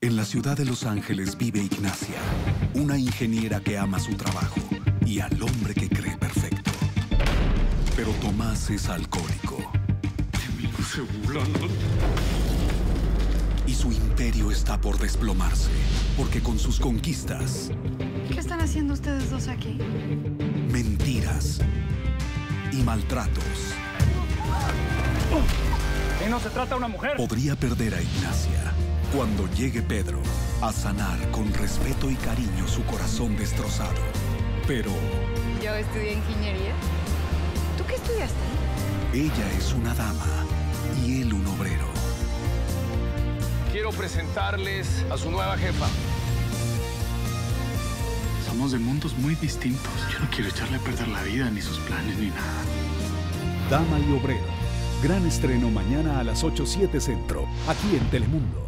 En la ciudad de Los Ángeles vive Ignacia, una ingeniera que ama su trabajo y al hombre que cree perfecto. Pero Tomás es alcohólico. De mí no se burlan. Y su imperio está por desplomarse, porque con sus conquistas, ¿Qué están haciendo ustedes dos aquí? mentiras y maltratos, ¿Y no se trata de una mujer? podría perder a Ignacia cuando llegue Pedro a sanar con respeto y cariño su corazón destrozado. Pero Yo estudié ingeniería. ¿Tú qué estudiaste? ella es una dama y él un obrero. Quiero presentarles a su nueva jefa. Somos de mundos muy distintos. Yo no quiero echarle a perder la vida, ni sus planes, ni nada. Dama y obrero. Gran estreno mañana a las 8:07 Centro, aquí en Telemundo.